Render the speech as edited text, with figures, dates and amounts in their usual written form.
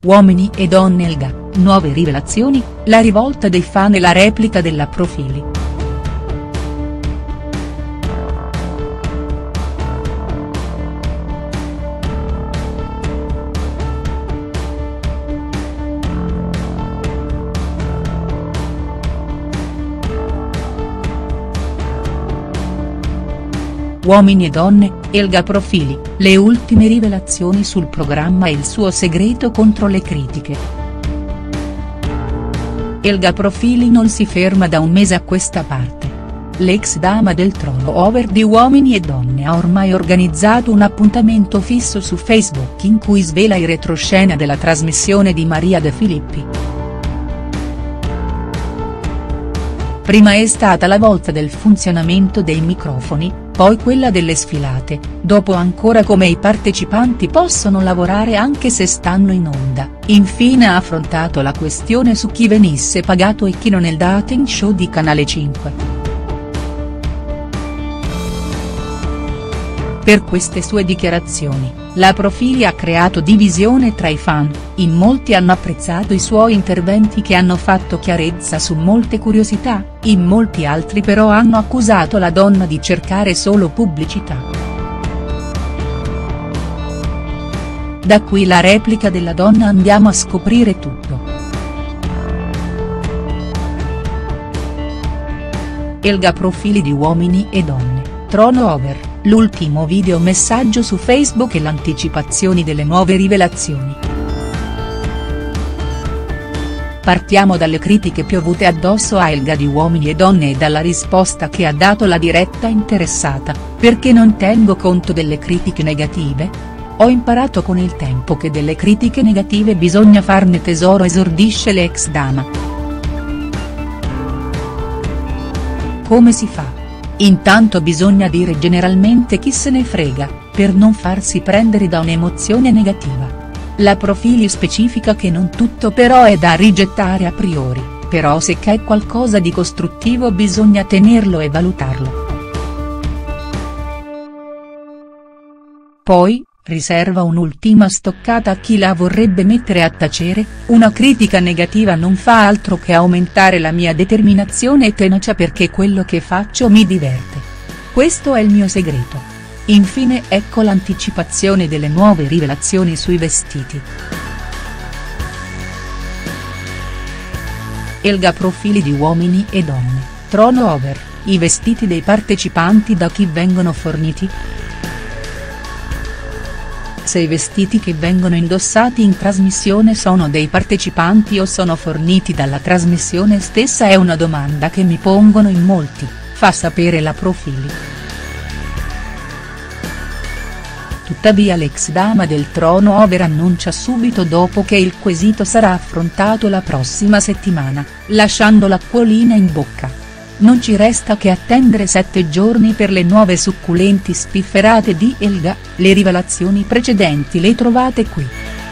Uomini e donne Elga, nuove rivelazioni, la rivolta dei fan e la replica della Profili. Uomini e donne, Elga Profili, le ultime rivelazioni sul programma e il suo segreto contro le critiche. Elga Profili non si ferma da un mese a questa parte. L'ex dama del trono over di Uomini e Donne ha ormai organizzato un appuntamento fisso su Facebook in cui svela i retroscena della trasmissione di Maria De Filippi. Prima è stata la volta del funzionamento dei microfoni, poi quella delle sfilate, dopo ancora come i partecipanti possono lavorare anche se stanno in onda, infine ha affrontato la questione su chi venisse pagato e chi no nel dating show di Canale 5. Per queste sue dichiarazioni, la Profili ha creato divisione tra i fan, in molti hanno apprezzato i suoi interventi che hanno fatto chiarezza su molte curiosità, in molti altri però hanno accusato la donna di cercare solo pubblicità. Da qui la replica della donna, andiamo a scoprire tutto. Elga Profili di Uomini e Donne, trono over. L'ultimo video messaggio su Facebook e l'anticipazioni delle nuove rivelazioni. Partiamo dalle critiche piovute addosso a Elga di Uomini e Donne e dalla risposta che ha dato la diretta interessata: perché non tengo conto delle critiche negative? Ho imparato con il tempo che delle critiche negative bisogna farne tesoro, esordisce l'ex dama. Come si fa? Intanto bisogna dire generalmente chi se ne frega, per non farsi prendere da un'emozione negativa. La Profili specifica che non tutto però è da rigettare a priori, però se c'è qualcosa di costruttivo bisogna tenerlo e valutarlo. Poi, riserva un'ultima stoccata a chi la vorrebbe mettere a tacere: una critica negativa non fa altro che aumentare la mia determinazione e tenacia perché quello che faccio mi diverte. Questo è il mio segreto. Infine ecco l'anticipazione delle nuove rivelazioni sui vestiti. Elga Profili di Uomini e Donne, trono over, i vestiti dei partecipanti da chi vengono forniti?. Se i vestiti che vengono indossati in trasmissione sono dei partecipanti o sono forniti dalla trasmissione stessa è una domanda che mi pongono in molti, fa sapere la Profili. Tuttavia l'ex dama del trono over annuncia subito dopo che il quesito sarà affrontato la prossima settimana, lasciando l'acquolina in bocca. Non ci resta che attendere 7 giorni per le nuove succulenti spifferate di Elga, le rivelazioni precedenti le trovate qui.